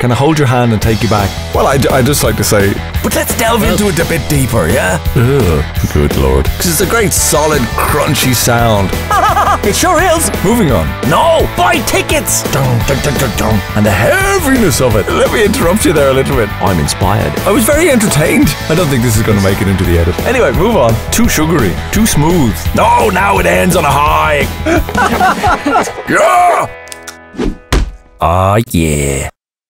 Can I hold your hand and take you back? Well, I just like to say, but let's delve into it a bit deeper, yeah? Good lord. Because it's a great, solid, crunchy sound. It sure is. Moving on. No, buy tickets. Dun, dun, dun, dun, dun. And the heaviness of it. Let me interrupt you there a little bit. I'm inspired. I was very entertained. I don't think this is going to make it into the edit. Anyway, move on. Too sugary. Too smooth. No, now it ends on a high. Yeah! Ah, yeah.